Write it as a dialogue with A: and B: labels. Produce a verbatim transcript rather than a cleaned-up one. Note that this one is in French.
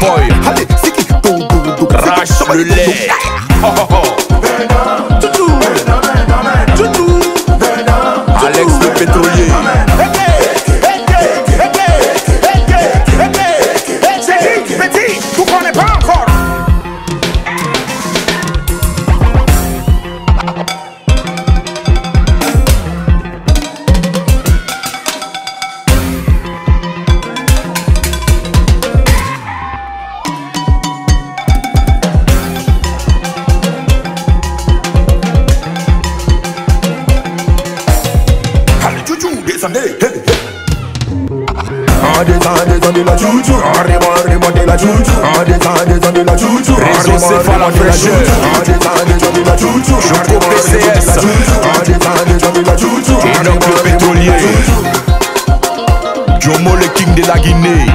A: boy.
B: Allez, c'est qui?
A: Crash le lait. Oh, oh, oh. Alex le pétrolier.
C: Petit, vous connaissez pas encore.
B: Descendez, on descend, descendez la chouchou, on remonte, remontez la chouchou, on descend, descendez la chouchou,
A: Réseau Céphale en fraîcheur,
B: on descend, descendez la chouchou,
A: Choco P C S,
B: on descend, descendez la chouchou,
A: Enoch le pétrolier, Jomo le king de la Guinée.